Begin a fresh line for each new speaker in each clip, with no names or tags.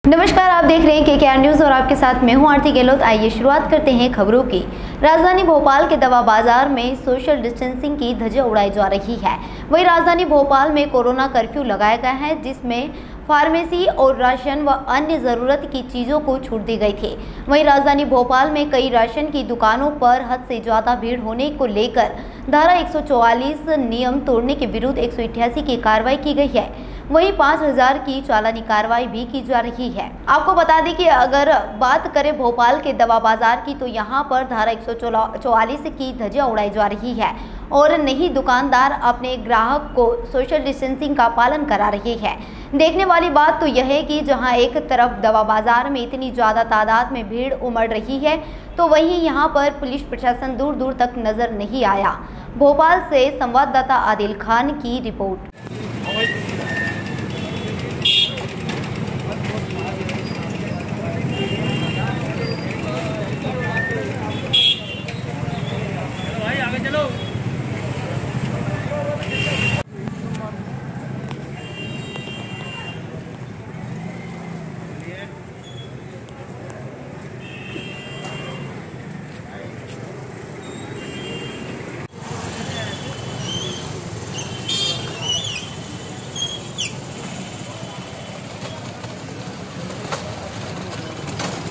नमस्कार, आप देख रहे हैं KKR न्यूज़ और आपके साथ मैं हूं आरती गहलोत। आइए शुरुआत करते हैं खबरों की। राजधानी भोपाल के दवा बाजार में सोशल डिस्टेंसिंग की धज्जियां उड़ाई जा रही है। वहीं राजधानी भोपाल में कोरोना कर्फ्यू लगाया गया है, जिसमें फार्मेसी और राशन व अन्य ज़रूरत की चीज़ों को छूट दी गई थी। वहीं राजधानी भोपाल में कई राशन की दुकानों पर हद से ज़्यादा भीड़ होने को लेकर धारा 144 नियम तोड़ने के विरुद्ध 188 की कार्रवाई की गई है। वहीं 5000 की चालानी कार्रवाई भी की जा रही है। आपको बता दें कि अगर बात करें भोपाल के दवा बाजार की, तो यहां पर धारा 144 की धज्जियां उड़ाई जा रही है और नहीं दुकानदार अपने ग्राहक को सोशल डिस्टेंसिंग का पालन करा रहे हैं। देखने वाली बात तो यह है कि जहां एक तरफ दवा बाजार में इतनी ज़्यादा तादाद में भीड़ उमड़ रही है, तो वहीं यहां पर पुलिस प्रशासन दूर दूर तक नजर नहीं आया। भोपाल से संवाददाता आदिल खान की रिपोर्ट।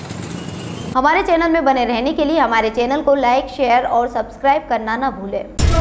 हमारे चैनल में बने रहने के लिए हमारे चैनल को लाइक, शेयर और सब्सक्राइब करना ना भूलें।